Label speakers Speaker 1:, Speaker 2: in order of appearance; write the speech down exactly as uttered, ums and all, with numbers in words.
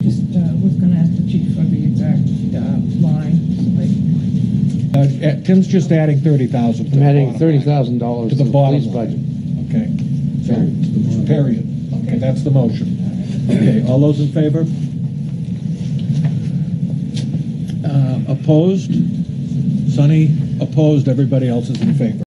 Speaker 1: Just uh, was going to ask the chief for the exact uh, line. So
Speaker 2: Uh, uh, Tim's just adding thirty thousand.
Speaker 3: I'm adding thirty thousand dollars
Speaker 2: to
Speaker 3: to
Speaker 2: the
Speaker 3: the
Speaker 2: bottom
Speaker 3: police budget.
Speaker 2: line. Okay. So, period. Okay, that's the motion. Okay, all those in favor? Uh, opposed? Sonny opposed, everybody else is in favor.